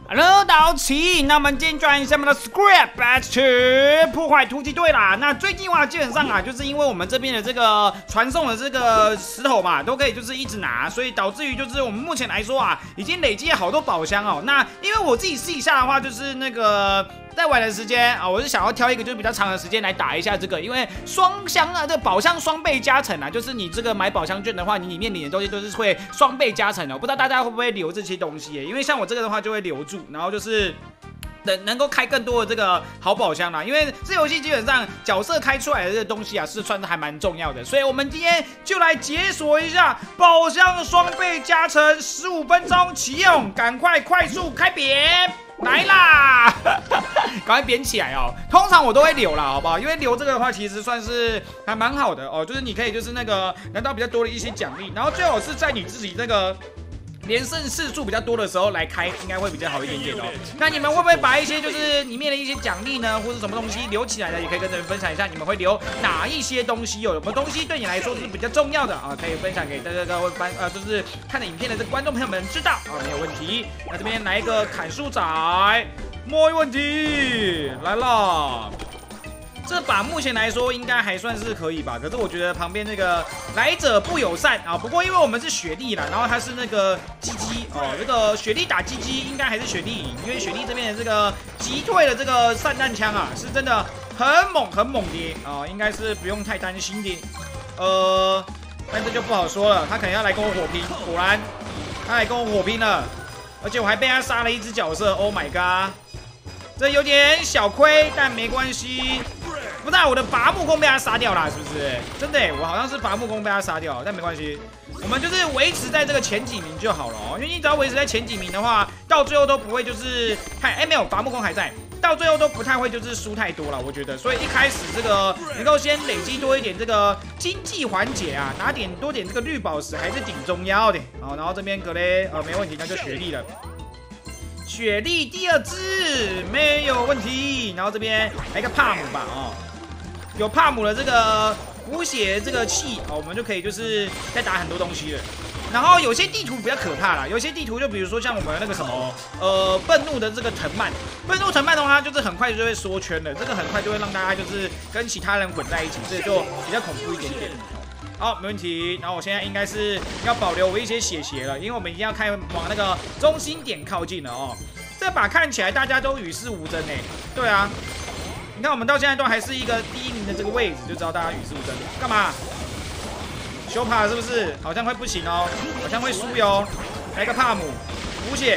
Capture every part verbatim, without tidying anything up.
Hello， 大家好，那我们今天转一下我们的 Scrap Batch 破坏突击队啦。那最近的话，基本上啊，就是因为我们这边的这个传送的这个石头嘛，都可以就是一直拿，所以导致于就是我们目前来说啊，已经累积了好多宝箱哦。那因为我自己试一下的话，就是那个。 在玩的时间啊，我是想要挑一个就是比较长的时间来打一下这个，因为双箱啊，这宝箱双倍加成啊，就是你这个买宝箱券的话，你里面领的东西都是会双倍加成的、哦。不知道大家会不会留这些东西耶？因为像我这个的话就会留住，然后就是能能够开更多的这个好宝箱啦。因为这游戏基本上角色开出来的这个东西啊，是算是还蛮重要的，所以我们今天就来解锁一下宝箱双倍加成，十五分钟启用，赶快快速开扁。 来啦，赶快扁起来哦！通常我都会留啦，好不好？因为留这个的话，其实算是还蛮好的哦。就是你可以就是那个拿到比较多的一些奖励，然后最好是在你自己那个。 连胜次数比较多的时候来开，应该会比较好一点点哦。那你们会不会把一些就是里面的一些奖励呢，或者什么东西留起来呢？也可以跟人分享一下，你们会留哪一些东西哦？有什么东西对你来说是比较重要的啊？可以分享给大家各位观呃，就是看了影片的这观众朋友们知道啊，没有问题。那这边来一个砍树仔，没问题，来了。 这把目前来说应该还算是可以吧，可是我觉得旁边那个来者不友善啊。不过因为我们是雪莉啦，然后他是那个鸡鸡哦，这个雪莉打鸡鸡应该还是雪莉赢，因为雪莉这边的这个击退的这个散弹枪啊，是真的很猛很猛的啊，应该是不用太担心的。呃，但这就不好说了，他可能要来跟我火拼，果然他来跟我火拼了，而且我还被他杀了一只角色 ，Oh my god， 这有点小亏，但没关系。 不但我的伐木工被他杀掉了，是不是？真的，我好像是伐木工被他杀掉，但没关系，我们就是维持在这个前几名就好了哦。因为你只要维持在前几名的话，到最后都不会就是太哎没有伐木工还在，到最后都不太会就是输太多了，我觉得。所以一开始这个能够先累积多一点这个经济环节啊，拿点多点这个绿宝石还是挺重要的。好，然后这边格雷呃没问题，那就雪莉了。 雪莉第二只没有问题，然后这边来个帕姆吧，哦，有帕姆的这个补血这个器哦，我们就可以就是再打很多东西了。然后有些地图比较可怕啦，有些地图就比如说像我们那个什么呃愤怒的这个藤蔓，愤怒藤蔓的话就是很快就会缩圈了，这个很快就会让大家就是跟其他人混在一起，所以就比较恐怖一点点。 好，没问题。然后我现在应该是要保留我一些血血了，因为我们一定要看往那个中心点靠近了哦。这把看起来大家都与世无争哎。对啊，你看我们到现在都还是一个第一名的这个位置，就知道大家与世无争。干嘛？修帕是不是？好像会不行哦，好像会输哟。来个帕姆，补血。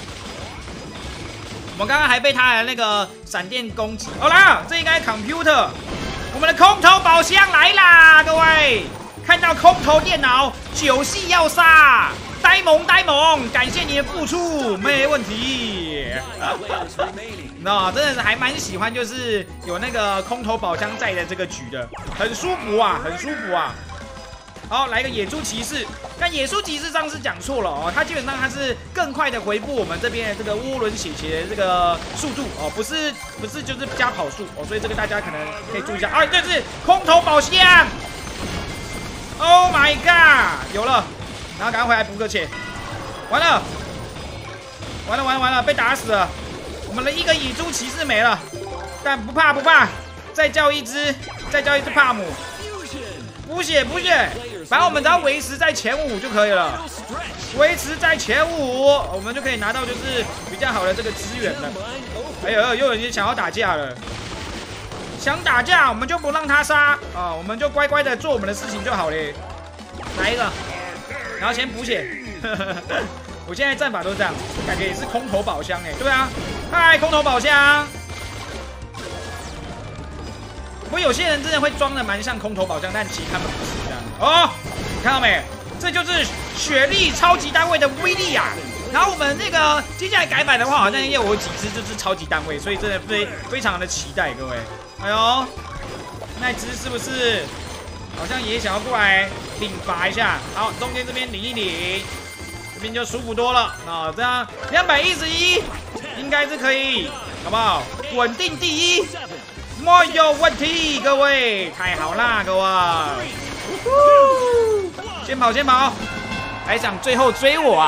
我们刚刚还被他的那个闪电攻击。好啦，这应该 computer， 我们的空投宝箱来啦，各位。 看到空投电脑，九系要杀，呆萌呆萌，感谢你的付出，没问题。那真的是还蛮喜欢，就是有那个空投宝箱在的这个局的，很舒服啊，很舒服啊。好，来个野猪骑士，但野猪骑士上次讲错了哦，它基本上它是更快的回复我们这边的这个涡轮血鞋的这个速度哦，不是不是就是加跑速哦，所以这个大家可能可以注意一下啊，这是空投宝箱。 Oh my god！ 有了，然后赶快回来补个血。完了，完了，完了，完了，被打死了。我们的一个野猪骑士没了，但不怕不怕，再叫一只，再叫一只帕姆，补血补血。反正我们只要维持在前五就可以了，维持在前五，我们就可以拿到就是比较好的这个资源了。哎呦，又有人想要打架了。 想打架，我们就不让他杀啊，我们就乖乖的做我们的事情就好了。来一个，然后先补血。我现在战法都是这样，感觉也是空投宝箱哎，对啊，嗨，空投宝箱。不过有些人真的会装的蛮像空投宝箱，但其实他们不是这样。哦，你看到没？这就是雪莉超级单位的威力啊！ 然后我们那个接下来改版的话，好像也有几只就是超级单位，所以真的非非常的期待各位。哎呦，那只是不是好像也想要过来领罚一下？好，中间这边领一领，这边就舒服多了啊！这样两百一十一应该是可以，好不好？稳定第一，没有问题，各位，太好啦，各位！先跑先跑，还想最后追我啊？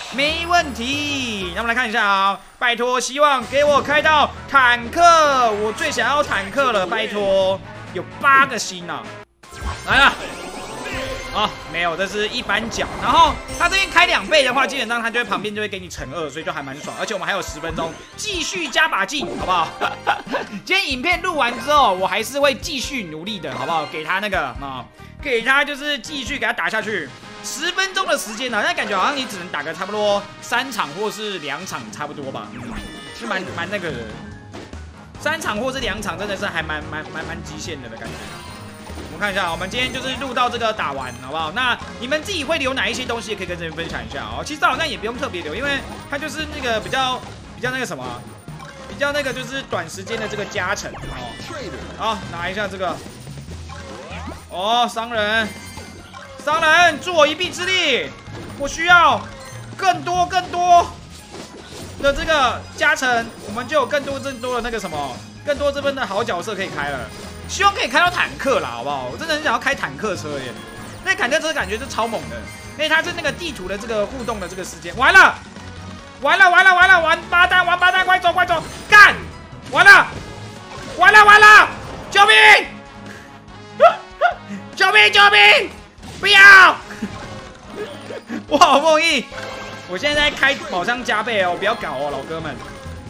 没问题。那我们来看一下啊，拜托，希望给我开到坦克，我最想要坦克了，拜托，有八个星啊，来了。哦，没有，这是一般角。然后它这边开两倍的话，基本上它就会旁边就会给你乘二，所以就还蛮爽。而且我们还有十分钟，继续加把劲，好不好？今天影片录完之后，我还是会继续努力的，好不好？给他那个啊、哦，给他就是继续给他打下去。十分钟的时间呢，那感觉好像你只能打个差不多三场或是两场，差不多吧，是蛮蛮那个的。三场或是两场真的是还蛮蛮蛮蛮极限的的感觉。我们看一下，我们今天就是录到这个打完，好不好？那你们自己会留哪一些东西，也可以跟这边分享一下哦。其实好像也不用特别留，因为它就是那个比较比较那个什么，比较那个就是短时间的这个加成哦。好，拿一下这个。哦，商人，商人，助我一臂之力，我需要更多更多的这个加成，我们就有更多更多的那个什么，更多这边的好角色可以开了。希望可以开到坦克啦，好不好？我真的很想要开坦克车耶！那坦克车感觉是超猛的，因为它是那个地图的这个互动的这个时间。完了，完了，完了，完了，王八蛋，王八蛋，快走，快走，干！完了，完了，完了！救命！救命！救命！不要！我好不容易，我现在在开宝箱加倍哦，不要搞哦，老哥们！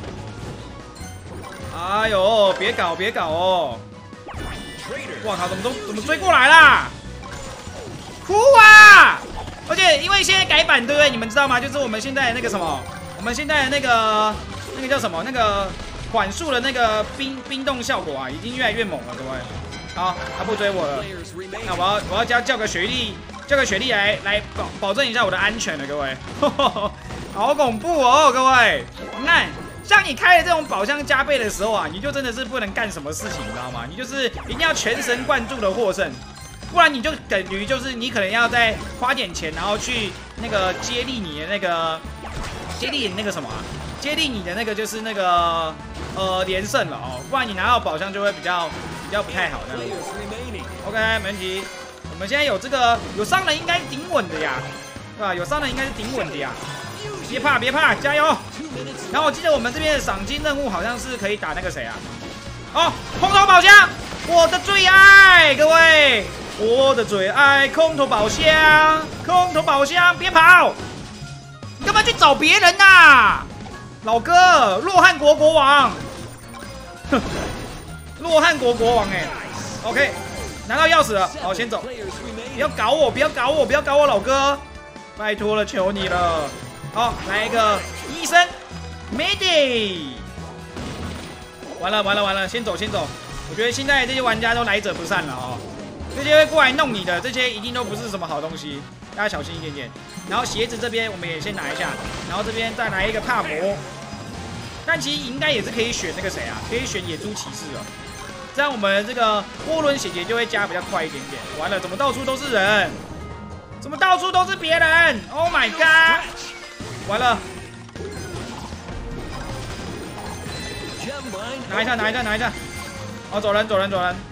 哎呦，别搞，别搞哦！哇靠！怎么都怎么追过来啦？哭啊！而且因为现在改版，对不对？你们知道吗？就是我们现在的那个什么，我们现在的那个那个叫什么？那个缓速的那个冰冰冻效果啊，已经越来越猛了，各位。好，他不追我了，那我要我要叫叫个雪莉，叫个雪莉来来保保证一下我的安全了，各位。好恐怖哦，各位！你看。像你开了这种宝箱加倍的时候啊，你就真的是不能干什么事情，你知道吗？你就是一定要全神贯注的获胜，不然你就等于就是你可能要再花点钱，然后去那个接力你的那个接力你那个什么、啊，接力你的那个就是那个呃连胜了哦，不然你拿到宝箱就会比较比较不太好这样。OK， 没问题。我们现在有这个有商人应该顶稳的呀，对吧？有商人应该是顶稳的呀。别怕，别怕，加油！然后我记得我们这边的赏金任务好像是可以打那个谁啊？哦，空投宝箱，我的最爱，各位，我的最爱，空投宝箱，空投宝箱，别跑！你干嘛去找别人呐、啊？老哥，洛汗国国王，洛汗国国王哎 ，OK， 拿到钥匙了，好，先走，不要搞我，不要搞我，不要搞我，老哥，拜托了，求你了。好，来一个医生 ，Mayday！ 完了完了完了，先走先走。我觉得现在这些玩家都来者不善了哦，这些会过来弄你的，这些一定都不是什么好东西，大家小心一点点。然后鞋子这边我们也先拿一下，然后这边再来一个帕魔。但其实应该也是可以选那个谁啊，可以选野猪骑士哦，这样我们这个涡轮血节就会加比较快一点点。完了，怎么到处都是人？怎么到处都是别人 ？Oh my god！完了，拿一下，拿一下，拿一下。哦，走人，走人，走人。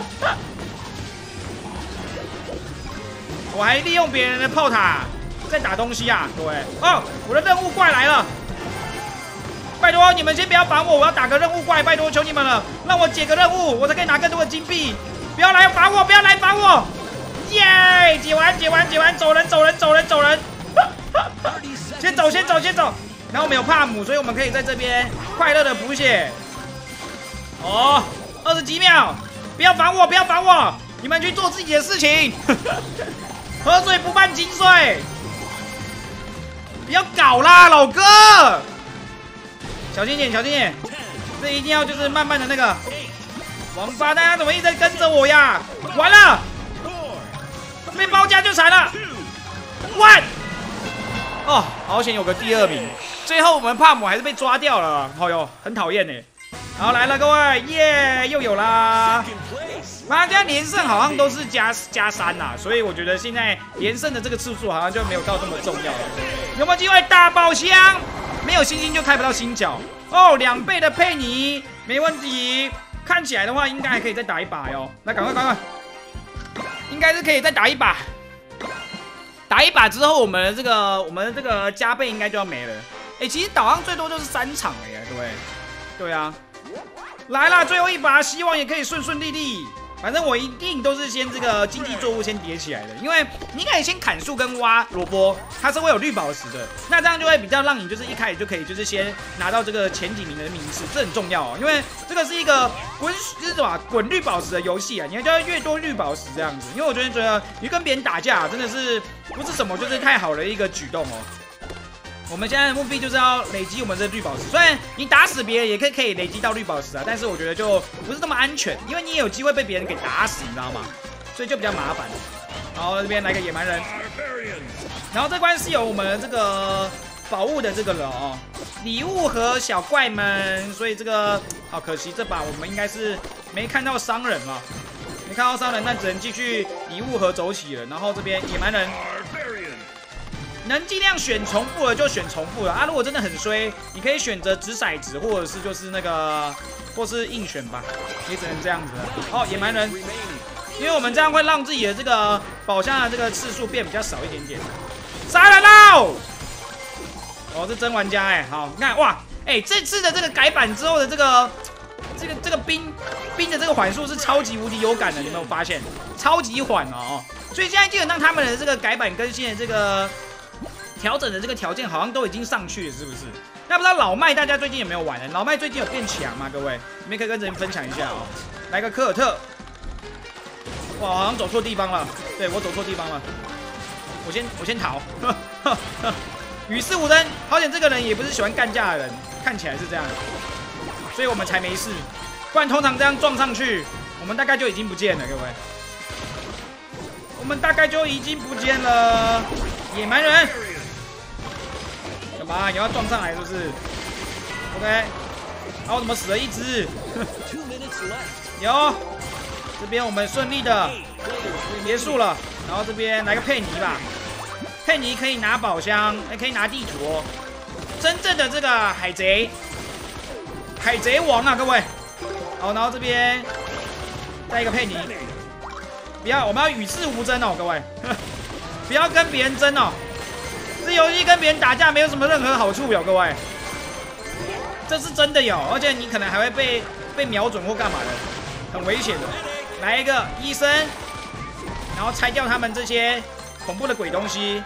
我还利用别人的炮塔在打东西啊，各位。哦，我的任务怪来了，拜托你们先不要烦我，我要打个任务怪，拜托求你们了，让我解个任务，我才可以拿更多的金币。不要来烦我，不要来烦我。耶！解完，解完，解完，走人，走人，走人，走人。先走，先走，先走。然后我们有帕姆，所以我们可以在这边快乐的补血。哦，二十几秒，不要烦我，不要烦我，你们去做自己的事情。喝水不犯井水，不要搞啦，老哥。小心点，小心点，这一定要就是慢慢的那个。王八蛋，他怎么一直在跟着我呀？完了，被包夹就惨了。One。哦，好险有个第二名，最后我们帕姆还是被抓掉了，哦哟，很讨厌呢。好，来了各位，耶，又有啦！麻将连胜好像都是加加三呐，所以我觉得现在连胜的这个次数好像就没有到这么重要了。有没有机会大宝箱？没有星星就开不到星角哦，两倍的佩妮没问题。看起来的话，应该还可以再打一把哟。来，赶快，赶快，应该是可以再打一把。 打一把之后，我们的这个我们的这个加倍应该就要没了。哎、欸，其实导航最多就是三场了耶，各位。对啊，来啦，最后一把，希望也可以顺顺利利。反正我一定都是先这个经济作物先叠起来的，因为你可以先砍树跟挖萝卜，它是会有绿宝石的，那这样就会比较让你就是一开始就可以就是先拿到这个前几名的名次，这很重要哦，因为这个是一个滚就是什么滚绿宝石的游戏啊，你要就越多绿宝石这样子，因为我觉得觉得你跟别人打架真的是不是什么就是太好的一个举动哦。我们现在的目的就是要累积我们的绿宝石，虽然你打死别人也可以可以累积到绿宝石啊，但是我觉得就不是那么安全，因为你也有机会被别人给打死，你知道吗？所以就比较麻烦。然后这边来个野蛮人，然后这关是有我们这个宝物的这个了哦，礼物和小怪们，所以这个好可惜，这把我们应该是没看到商人嘛，没看到商人，那只能继续礼物盒走起了。然后这边野蛮人。能尽量选重复的就选重复的啊！如果真的很衰，你可以选择掷骰子，或者是就是那个，或是硬选吧，也只能这样子了。哦，野蛮人，因为我们这样会让自己的这个宝箱的这个次数变比较少一点点。杀人喽！哦，这真玩家哎、欸，好，你看哇，哎、欸，这次的这个改版之后的这个这个这个兵兵的这个缓速是超级无敌有感的，你有没有发现？超级缓哦，所以现在基本上他们的这个改版更新的这个。调整的这个条件好像都已经上去了，是不是？那不知道老麦大家最近有没有玩呢？老麦最近有变强吗？各位，你们可以跟人分享一下哦。来个科尔特，哇，好像走错地方了。对我走错地方了，我先我先逃。与世无争，好险这个人也不是喜欢干架的人，看起来是这样，所以我们才没事。不然通常这样撞上去，我们大概就已经不见了，各位。我们大概就已经不见了，野蛮人。干嘛？你要撞上来是不是 ？OK， 然后怎么死了一只？有，这边我们顺利的结束了。然后这边来个佩妮吧，佩妮可以拿宝箱，也可以拿地图哦。真正的这个海贼，海贼王啊，各位。好，然后这边再一个佩妮，不要，我们要与世无争哦，各位，不要跟别人争哦。这游戏跟别人打架没有什么任何好处哟，各位，这是真的有，而且你可能还会被被瞄准或干嘛的，很危险的。来一个医生，然后拆掉他们这些恐怖的鬼东西。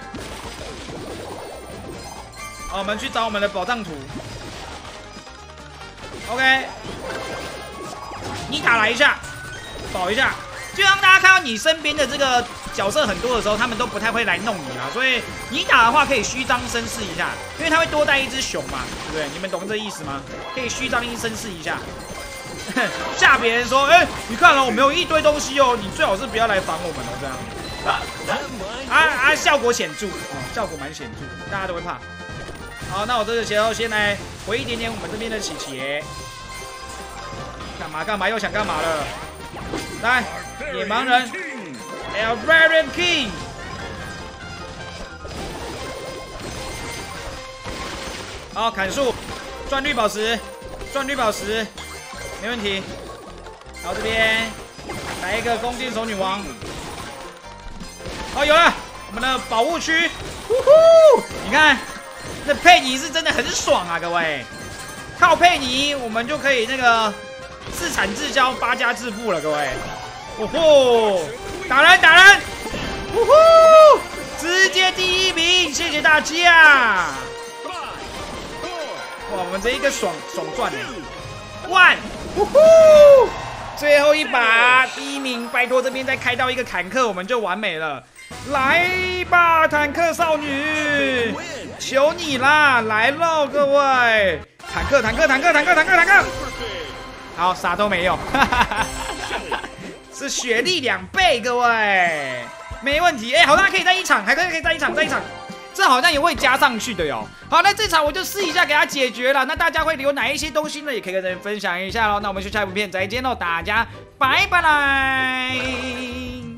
好，我们去找我们的宝藏图。OK， 妮塔来一下，保一下。就让大家看到你身边的这个角色很多的时候，他们都不太会来弄你啊。所以你打的话可以虚张声势一下，因为他会多带一只熊嘛，对不对？你们懂这意思吗？可以虚张一声势一下，吓别人说：“哎、欸，你看了、哦，我们有一堆东西哦，你最好是不要来防我们哦。”这样啊啊，效果显著哦，效果蛮显著，大家都会怕。好，那我这个时候先来回一点点我们这边的琪琪，干嘛干嘛又想干嘛了？来，野蛮人 ，Albarian King， 好，砍树，赚绿宝石，赚绿宝石，没问题。然后这边来一个弓箭手女王，好，有了，我们的宝物区，呼呼，你看，这佩妮是真的很爽啊，各位，靠佩妮我们就可以那个。自产自销，发家致富了，各位！哦吼，打人打人，呜呼，直接第一名，谢谢大家！哇，我们这一个爽爽赚哎 ，one， 呜呼，最后一把第一名，拜托这边再开到一个坦克，我们就完美了。来吧，坦克少女，求你啦，来喽，各位！坦克坦克坦克坦克坦克坦克！好，啥都没有，是血力两倍，各位，没问题。哎、欸，好，那可以在一场，还可以可以在一场，在一场，这好像也会加上去的哟。好，那这场我就试一下给它解决了。那大家会留哪一些东西呢？也可以跟人分享一下喽。那我们就下一部片再见喽，大家拜拜啦。